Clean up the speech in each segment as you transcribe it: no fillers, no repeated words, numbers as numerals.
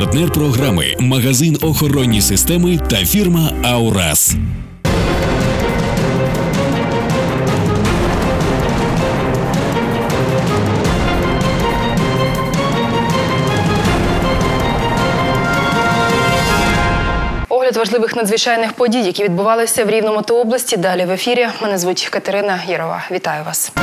Партнер програми – магазин охоронні системи та фірма «Аурас». Огляд важливих надзвичайних подій, які відбувалися в Рівному та області. Далі в ефірі. Мене звуть Катерина Єрова. Вітаю вас.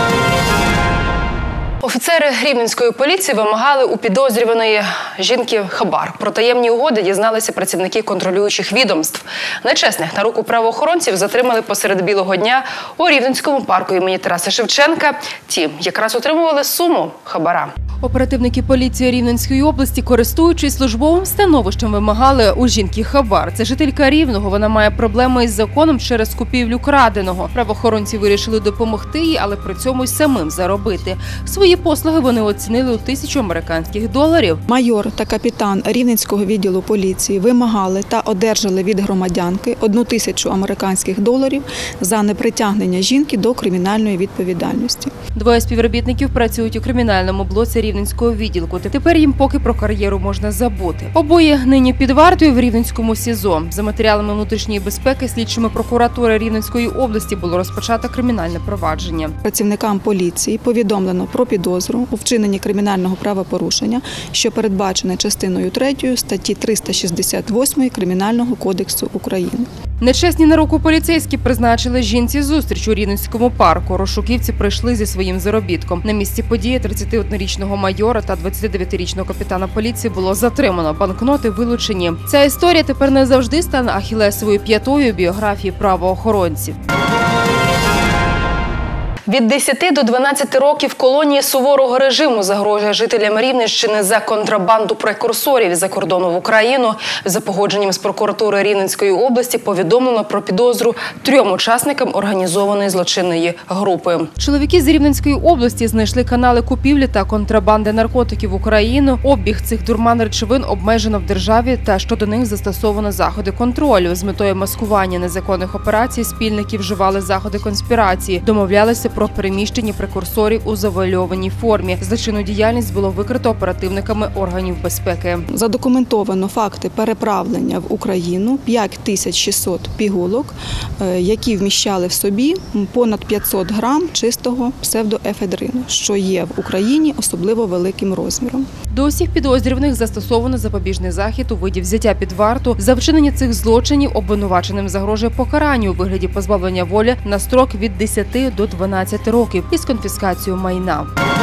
Офіцери Рівненської поліції вимагали у підозрюваної жінки хабар. Про таємні угоди дізналися працівники контролюючих відомств. Нечесних на руку правоохоронців затримали посеред білого дня у Рівненському парку імені Тараса Шевченка. Ті якраз отримували суму хабара. Оперативники поліції Рівненської області, користуючись службовим становищем, вимагали у жінки хабар. Це жителька Рівного. Вона має проблеми із законом через купівлю краденого. Правоохоронці вирішили допомогти їй, але при цьому й самим заробити. Свої послуги вони оцінили у 1000 американських доларів. Майор та капітан Рівненського відділу поліції вимагали та одержали від громадянки 1000 американських доларів за непритягнення жінки до кримінальної відповідальності. Двоє співробітників працюють у кримінальному блоці Рівненського відділку. Тепер їм поки про кар'єру можна забути. Обоє нині під вартою в Рівненському СІЗО. За матеріалами внутрішньої безпеки слідчими прокуратури Рівненської області було розпочато кримінальне провадження. Працівникам поліції повідомлено про підозру у вчиненні кримінального правопорушення, що передбачене частиною 3 статті 368 Кримінального кодексу України. Нечесні на руку поліцейські призначили жінці зустріч у Рівненському парку. Розшуківці прийшли зі своїм заробітком. На місці події 31-річного майора та 29-річного капітана поліції було затримано. Банкноти вилучені. Ця історія тепер не завжди стане ахілесовою п'ятою біографії правоохоронців. Від 10 до 12 років колонії суворого режиму загрожує жителям Рівненщини за контрабанду прекурсорів з-за кордону в Україну. За погодженням з прокуратури Рівненської області повідомлено про підозру 3 учасникам організованої злочинної групи. Чоловіки з Рівненської області знайшли канали купівлі та контрабанди наркотиків в Україну. Обіг цих дурман-речовин обмежено в державі та щодо них застосовано заходи контролю. З метою маскування незаконних операцій спільники вживали заходи конспірації, домовлялися про переміщення прекурсорів у завуальованій формі. Злочинну діяльність було викрито оперативниками органів безпеки. Задокументовано факти переправлення в Україну 5600 пігулок, які вміщали в собі понад 500 грам чистого псевдоефедрину, що є в Україні особливо великим розміром. До усіх підозрюваних застосовано запобіжний захід у виді взяття під варту. За вчинення цих злочинів обвинуваченим загрожує покарання у вигляді позбавлення волі на строк від 10 до 12 років із конфіскацією майна.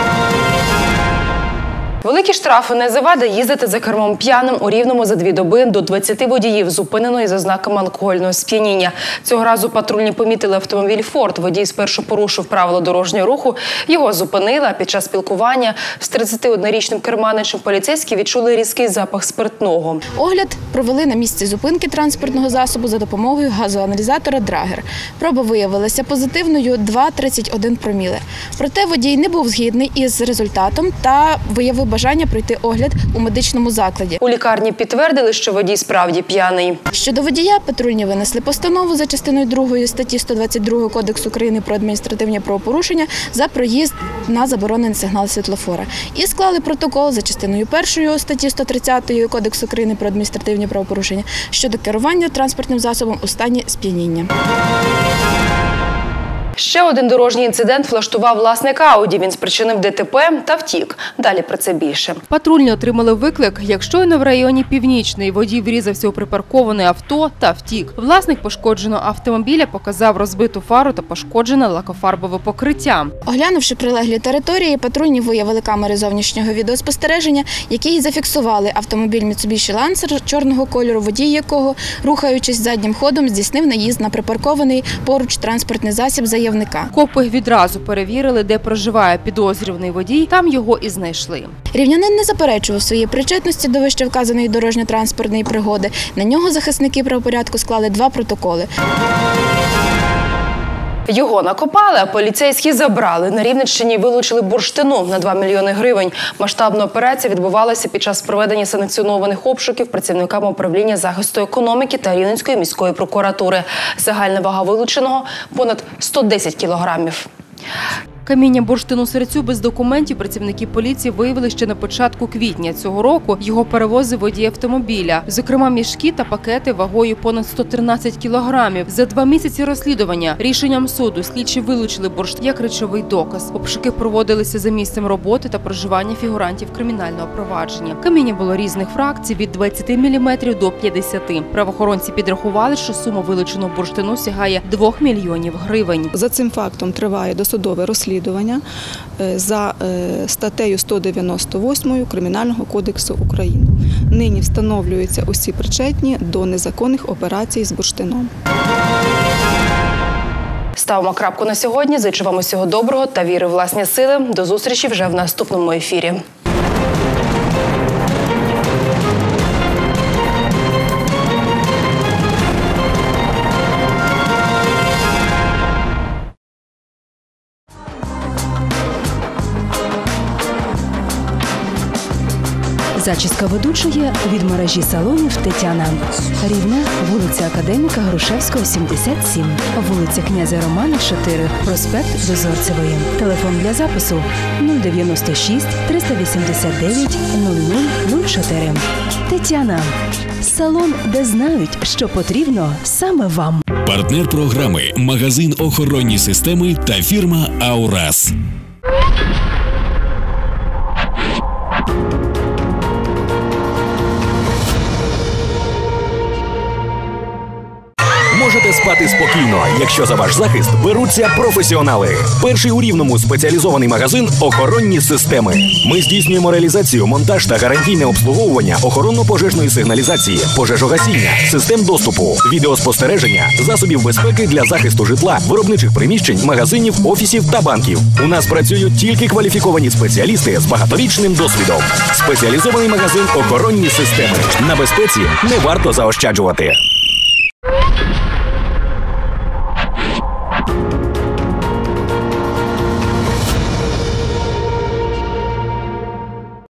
Великі штрафи не завада їздити за кермом п'яним. У Рівному за 2 доби до 20 водіїв зупинено із ознаками алкогольного сп'яніння. Цього разу патрульні помітили автомобіль «Форд». Водій спершу порушив правила дорожнього руху. Його зупинили, а під час спілкування з 31-річним керманичем поліцейські відчули різкий запах спиртного. Огляд провели на місці зупинки транспортного засобу за допомогою газоаналізатора «Драгер». Проба виявилася позитивною – 2,31 проміле. Проте водій не був згідний із результатом та виявив бажання пройти огляд у медичному закладі. У лікарні підтвердили, що водій справді п'яний. Щодо водія, патрульні винесли постанову за частиною 2 статті 122 Кодексу України про адміністративні правопорушення за проїзд на заборонений сигнал світлофора. І склали протокол за частиною 1 статті 130 Кодексу України про адміністративні правопорушення щодо керування транспортним засобом у стані сп'яніння. Ще один дорожній інцидент влаштував власник Ауді. Він спричинив ДТП та втік. Далі про це більше. Патрульні отримали виклик, як щойно в районі Північний водій врізався у припарковане авто та втік. Власник пошкодженого автомобіля показав розбиту фару та пошкоджене лакофарбове покриття. Оглянувши прилеглі території, патрульні виявили камери зовнішнього відеоспостереження, які зафіксували автомобіль Mitsubishi Lancer чорного кольору, водій якого, рухаючись заднім ходом, здійснив наїзд на припаркований поруч транспортний засіб заявника. Копи відразу перевірили, де проживає підозрюваний водій, там його і знайшли. Рівнянин не заперечував своєї причетності до вищевказаної дорожньо-транспортної пригоди. На нього захисники правопорядку склали 2 протоколи. Його накопали, а поліцейські забрали. На Рівненщині вилучили бурштину на 2 мільйони гривень. Масштабна операція відбувалася під час проведення санкціонованих обшуків працівниками управління захисту економіки та Рівненської міської прокуратури. Загальна вага вилученого – понад 110 кілограмів. Каміння бурштину-сирцю без документів працівники поліції виявили ще на початку квітня цього року. Його перевозив водій автомобіля. Зокрема, мішки та пакети вагою понад 113 кілограмів. За 2 місяці розслідування рішенням суду слідчі вилучили бурштин як речовий доказ. Обшуки проводилися за місцем роботи та проживання фігурантів кримінального провадження. Каміння було різних фракцій від 20 мм до 50. Правоохоронці підрахували, що сума вилученого бурштину сягає 2 мільйонів гривень. За цим фактом триває досудове розслідування за статтею 198 Кримінального кодексу України. Нині встановлюються усі причетні до незаконних операцій з бурштином. Ставимо крапку на сьогодні. Зичу вам усього доброго та віри в власні сили. До зустрічі вже в наступному ефірі. Зачіска ведучої від мережі салонів Тетяна. Рівне, вулиця Академіка Грушевського, 77. Вулиця Князя Романа, 4. Проспект Дозорцевої. Телефон для запису 096 389 0004. Тетяна. Салон, де знають, що потрібно саме вам. Партнер програми – магазин охоронні системи та фірма «Аурас». Можете спати спокійно, якщо за ваш захист беруться професіонали. Перший у Рівному спеціалізований магазин «Охоронні системи». Ми здійснюємо реалізацію, монтаж та гарантійне обслуговування охоронно-пожежної сигналізації, пожежогасіння, систем доступу, відеоспостереження, засобів безпеки для захисту житла, виробничих приміщень, магазинів, офісів та банків. У нас працюють тільки кваліфіковані спеціалісти з багаторічним досвідом. Спеціалізований магазин «Охоронні системи». На безпеці не варто заощаджувати.